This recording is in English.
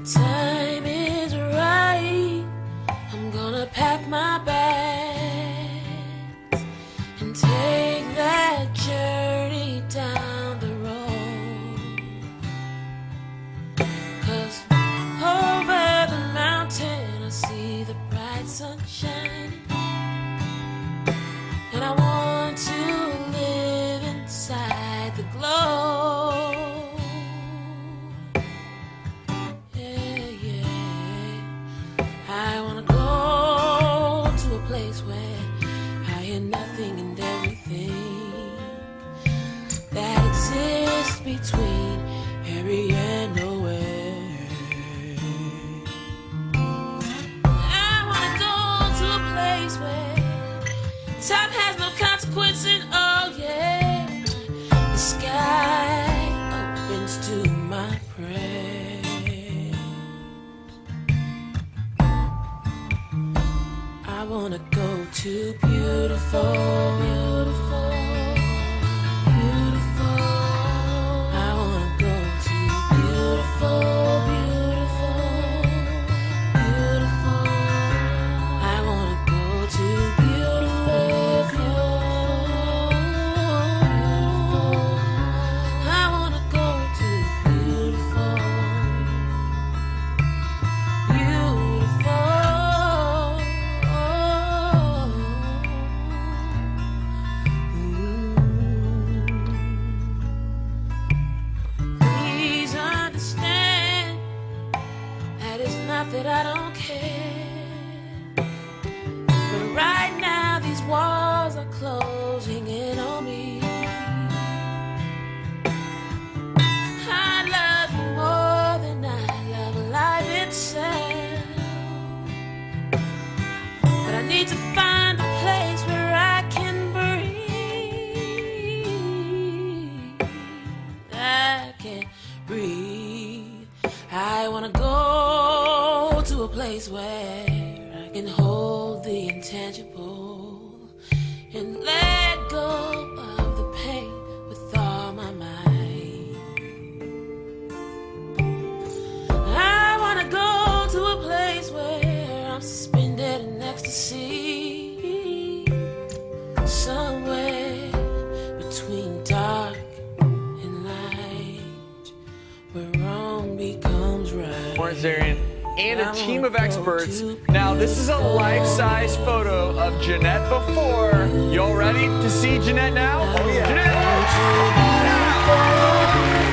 time is right, I'm gonna pack my bags and take that journey down the road. 'Cause over the mountain I see the bright sun shining, and I want to live inside the glow. I wanna go to a place where I hear nothing and everything that exists between Arie and nowhere. I wanna go to a place where time has no consequences, oh yeah. The sky opens to my prayer. I wanna go to beautiful, beautiful, beautiful. I wanna go to beautiful, beautiful, beautiful. I wanna go to beautiful, beautiful. I wanna go to beautiful, beautiful. Please understand that it's not that I don't care, but right now these walls are closing in on me. I love you more than I love life itself, but I need to find a place where I can breathe. I can't breathe. I wanna go to a place where I can hold the intangible and let go of the pain with all my might. I wanna go to a place where I'm suspended in ecstasy, somewhere between dark and light, where wrong becomes right. Lawrence Arie and a team of experts. Now, this is a life-size photo of Jeanette before. Y'all ready to see Jeanette now? Oh, yeah. Jeanette!